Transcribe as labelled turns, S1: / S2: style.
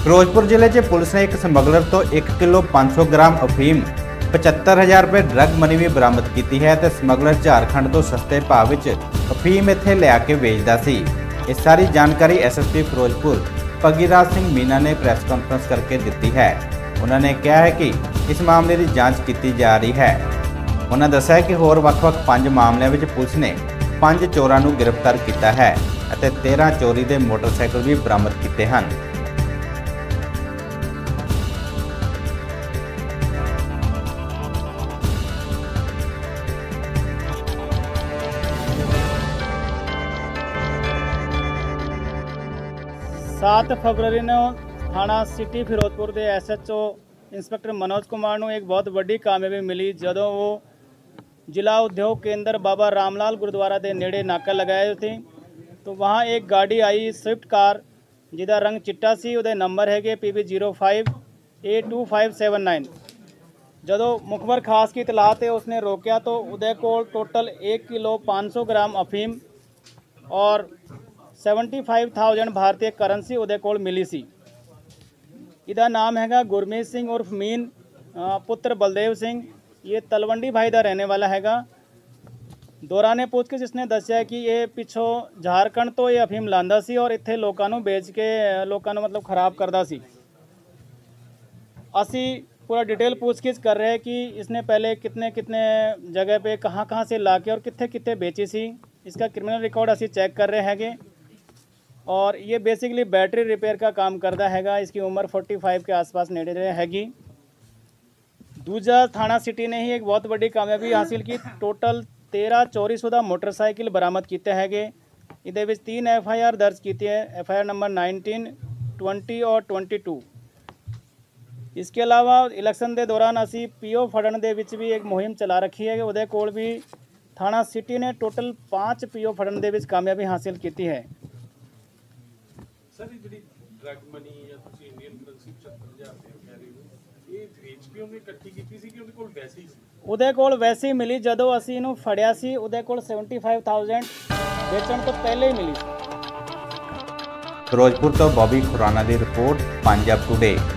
S1: ਫਿਰੋਜ਼ਪੁਰ ਜ਼ਿਲ੍ਹੇ 'ਚ ਪੁਲਿਸ ਨੇ ਇੱਕ ਸਮਗਲਰ ਤੋਂ 1 ਕਿਲੋ 500 ਗ੍ਰਾਮ ਅਫੀਮ 75,000 ਰੁਪਏ ਡਰੱਗ ਮਨੀ ਵੀ ਬਰਾਮਦ ਕੀਤੀ ਹੈ ਤੇ ਸਮਗਲਰ ਝਾਰਖੰਡ ਤੋਂ ਸਸਤੇ ਭਾਅ ਵਿੱਚ ਅਫੀਮ ਇੱਥੇ ਲਿਆ ਕੇ ਵੇਚਦਾ ਸੀ। ਇਹ ਸਾਰੀ ਜਾਣਕਾਰੀ ਐਸਐਸਪੀ ਫਿਰੋਜ਼ਪੁਰ ਭਗੀਰਾਜ ਸਿੰਘ ਮੀਨਾ ਨੇ ਪ੍ਰੈਸ ਕਾਨਫਰੰਸ ਕਰਕੇ ਦਿੱਤੀ ਹੈ। ਉਹਨਾਂ ਨੇ ਕਿਹਾ ਹੈ ਕਿ ਇਸ ਮਾਮਲੇ ਦੀ ਜਾਂਚ ਕੀਤੀ ਜਾ ਰਹੀ ਹੈ। ਉਹਨਾਂ ਦੱਸਿਆ ਕਿ ਹੋਰ ਵੱਖ-ਵੱਖ 5 ਮਾਮਲਿਆਂ ਵਿੱਚ ਪੁਲਿਸ ਨੇ 5 ਚੋਰਾਂ ਨੂੰ ਗ੍ਰਿਫਤਾਰ ਕੀਤਾ ਹੈ ਅਤੇ 13 ਚੋਰੀ ਦੇ ਮੋਟਰਸਾਈਕਲ ਵੀ ਬਰਾਮਦ ਕੀਤੇ ਹਨ।
S2: 7 फरवरी ਨੂੰ थाना सिटी फिरोजपुर के SHO इंस्पैक्टर मनोज कुमार ਨੂੰ एक बहुत वड्डी कामयाबी मिली ਜਦੋਂ वो जिला उद्योग केंद्र बाबा रामलाल गुरुद्वारा के नेड़े नाका लगाए थे तो वहाँ एक गाड़ी आई स्विफ्ट कार जिसका रंग चिट्टा सी उहदे नंबर है PB05 A2579। ਜਦੋਂ मुखबर खास की इतलाह ते उसने रोकया तो उहदे कोल टोटल 1 किलो 500 ग्राम अफीम और 75,000 भारतीय करंसी उहदे कोल मिली सी। इहदा नाम हैगा गुरमीत सिंह उर्फ मीन पुत्र बलदेव सिंह। ये तलवंडी भाई का रहने वाला हैगा। दौराने पूछगिछ इसने दस्या कि ये पिछों झारखंड तो ये अफीम लांदा सी और इत्थे लोकां नूं बेच के लोकां नूं मतलब खराब करदा सी। असी पूरा डिटेल पूछगिछ कर रहे हैं कि इसने पहले कितने कितने जगह पे कहाँ से ला के और कित्थे कित्थे बेची सी। इसका क्रिमिनल रिकॉर्ड असी चेक कर रहे हैगे और ये बेसिकली बैटरी रिपेयर का काम करता हैगा। इसकी उम्र 45 के आसपास नेड़े हैगी। दूजा थाना सिटी ने ही एक बहुत बड़ी कामयाबी हासिल की। टोटल 13 चोरीशुदा मोटरसाइकिल बरामद किए हैगे। इहदे विच 3 FIR दर्ज की है, FIR नंबर 19, 20 और 22। इसके अलावा इलैक्शन के दौरान असी PO फड़न दे विच भी एक मुहिम चला रखी है। उहदे कोल भी थाना सिटी ने टोटल 5 PO फड़न दे विच कामयाबी हासिल की है।
S3: सर जी ड्रग मनी या तुसी इंडियन करंसी 75,000 कह रहे हो ये ਵੇਚ ਕੇ ਉਹਨੇ ਇਕੱਠੀ ਕੀਤੀ ਸੀ ਕਿ ਉਹਦੇ ਕੋਲ ਵੈਸੇ ਹੀ ਸੀ?
S2: ਉਹਦੇ ਕੋਲ ਵੈਸੇ ਹੀ ਮਿਲੀ। ਜਦੋਂ ਅਸੀਂ ਇਹਨੂੰ ਫੜਿਆ ਸੀ ਉਹਦੇ ਕੋਲ 75,000 ਵੇਚਣ ਤੋਂ ਪਹਿਲੇ ਹੀ ਮਿਲੀ ਸੀ।
S1: ਫਿਰੋਜ਼ਪੁਰ ਤੋਂ ਬੌਬੀ ਖੁਰਾਨਾ ਦੀ ਰਿਪੋਰਟ, ਪੰਜਾਬ ਟੁਡੇ।